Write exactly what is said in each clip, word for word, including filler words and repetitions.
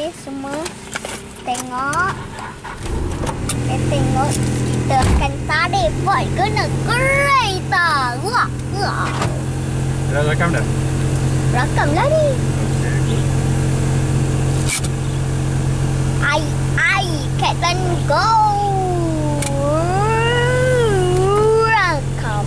Okey, semua tengok. Eh, tengok. Kita akan tarik pot kena kereta. Wah, wah. Dah rakam dah? Rakam lah ni. Okey. Ai, ai, Caitlin, go. Rakam.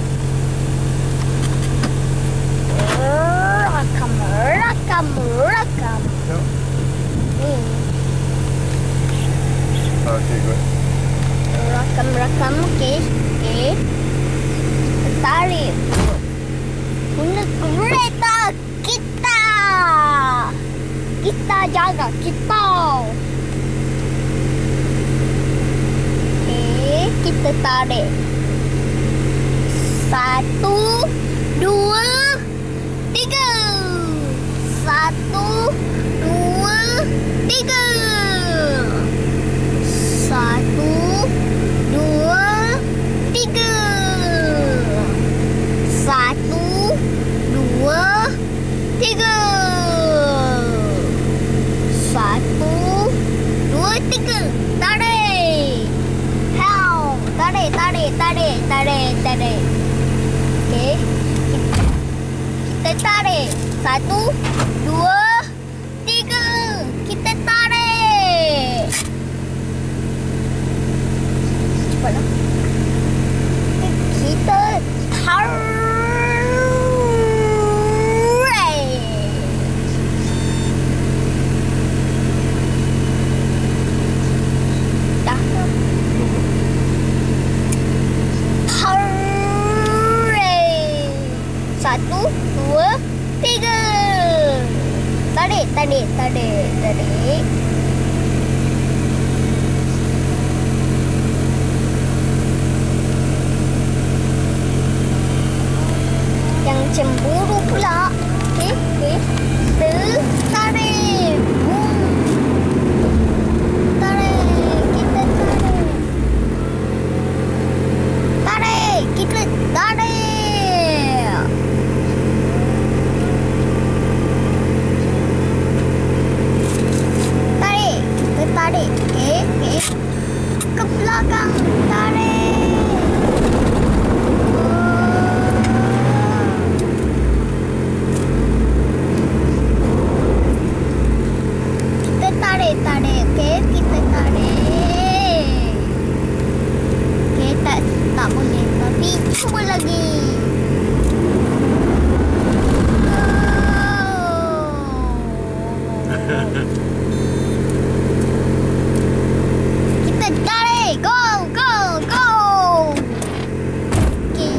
Rakam, rakam, rakam. Jom. Ni. Okey, good. Rakam, rakam. Okey, okey. Kita tarik. Guna kereta kita. Kita jaga kita. Okey, kita tarik. Satu, dua, tiga. Satu, dua, tiga. Satu, dua, tiga. Satu, dua, tiga. Satu, dua, tiga. Tarik. How? Tarik, tarik, tarik, tarik, tarik. Okey. Kita tarik. Satu, dua, tiga. Kita tarik. Cepatlah. Kita tarik. Dah ke? Tarik. Satu, dua, tiga. Tarik, tarik, tarik, tarik. Yang cemburu pula. Okey, okey. Kita tarik. Hmm. Tarik. Kita tarik. Tarik. Kita tarik. Tarik. Kita tarik. Okey, okey. Ke belakang. Tarik. Kita tarik, tarik. Okey, kita tarik. Okey, tak tak boleh. Tapi cuba lagi. Kita tarik. Go, go, go. Okey.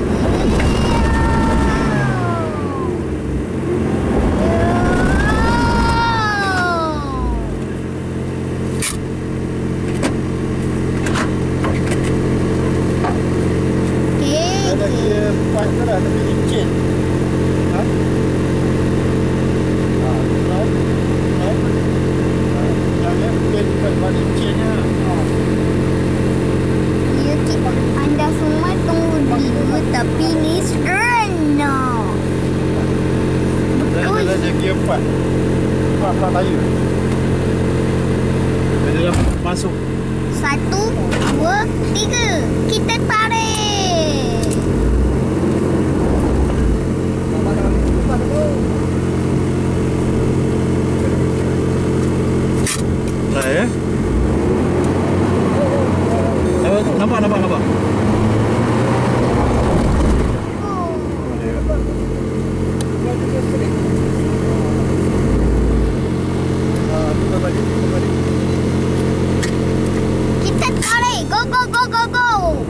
Okey. Ada dia empat ke dah tapi licin. Ha? Ha, tahu? Tahu? Ha, jangan mungkin buat licinnya. Ha. Ya, kita anda semua tunggu dulu tapi ni seronok. Dan Betul. ada lagi empat. Empat empat tayar. Dia dah masuk. Satu, dua, tiga. Kita tarik. Dah ya? Nampak, nampak, nampak. Oh. Kita tarik. Go, go, go, go, go.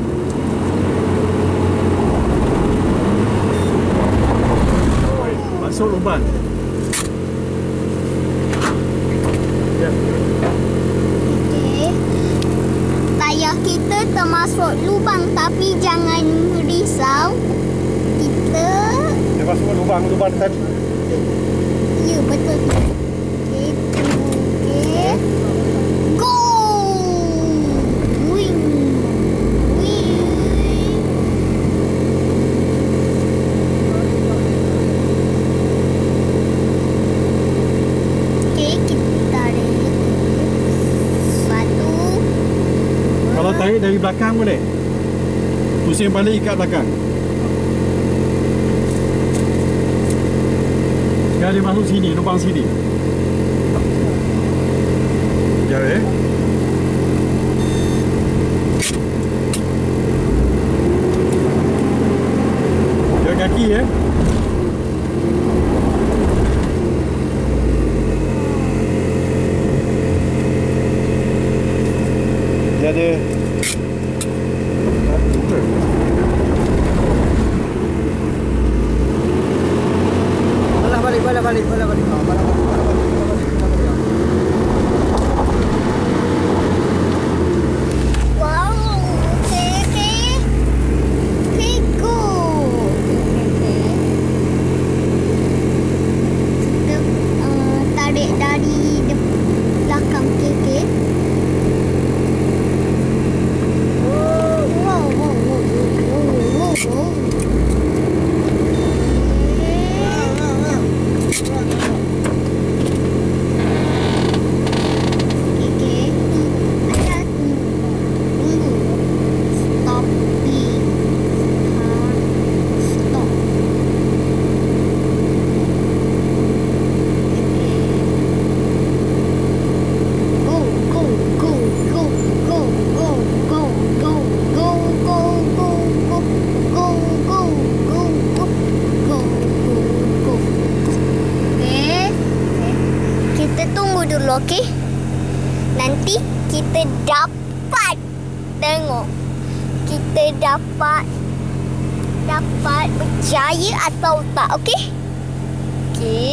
Masuk lubang. Ya. Okey. Tayar kita termasuk lubang tapi jangan risau. Kita... Dia masuk lubang, lubang tadi. Ya, betul. Okey, tunggu. Okey. Go! Wing. Wing. Okey, kita tarik. tarik dari belakang boleh? Pusing balik ikat belakang. Sekarang dia masuk sini, lubang sini. Sekejap eh. Jaga kaki eh. Dia ada Balah balik, balah balik, balah balik. Ah, balah balik, balah balik, balah balik, balah balik. Wow. Okay, okay. Okay, go. Kita uh, tarik dari de- belakang. Okay, okay. Wow, wow, wow, wow, wow, wow, wow. Okey. Nanti kita dapat tengok. Kita dapat dapat berjaya atau tak, okey? Okey.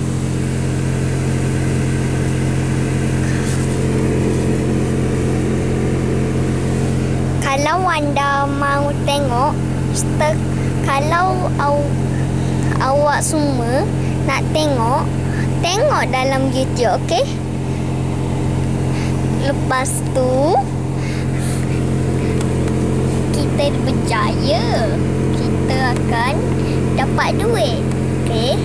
Kalau anda mau tengok, kalau aw, awak semua nak tengok, tengok dalam YouTube, okey? Lepas tu kita berjaya, kita akan dapat duit, okey?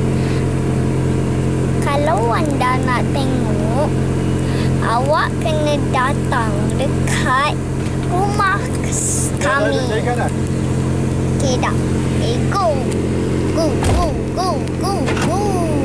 Kalau anda nak tengok, awak kena datang dekat rumah kami. Okey dah. Okay, go. Go, go, go, go, go.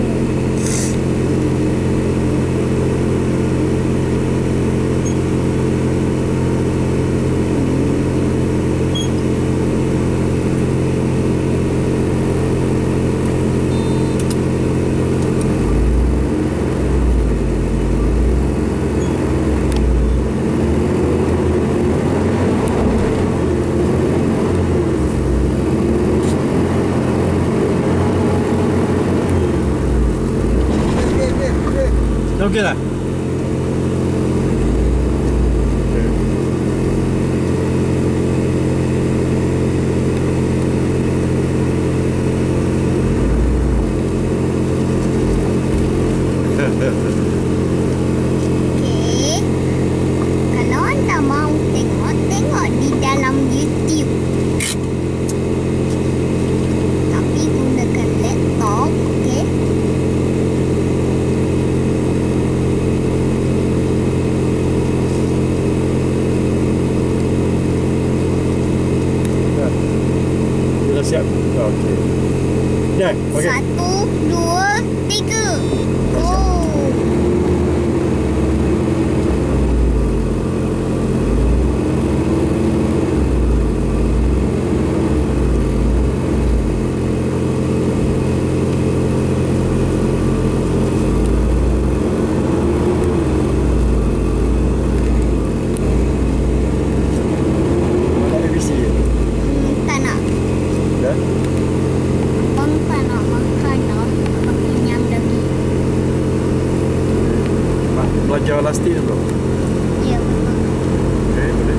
Okey dah. Okey. Kalau anda mau tengok, tengok di dalam YouTube. Tapi gunakan laptop, okey? Dah siap. Okey. Dah, okey. Satu, dua, tiga. Go. Ada visi. Hmm, tak nak. Dah. Bang tak nak makan dah. Abang kenyang dah ni. Belajar lastik dulu. Ya, betul. Okey, boleh.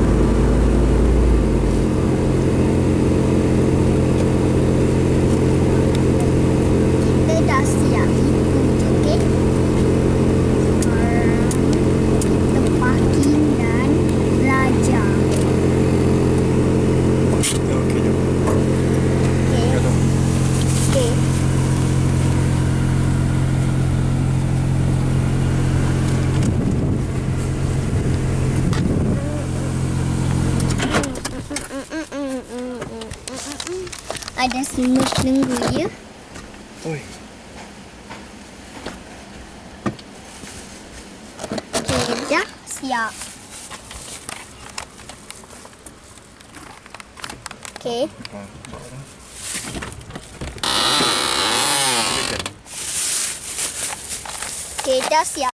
Kita dah siap ikut, okey? Sekarang kita parking dan belajar. Okey, jom. Okey. Jom. Okey. Ada semut tunggu ya. Oi. Okey, dah siap. Okey. Okey, dah siap.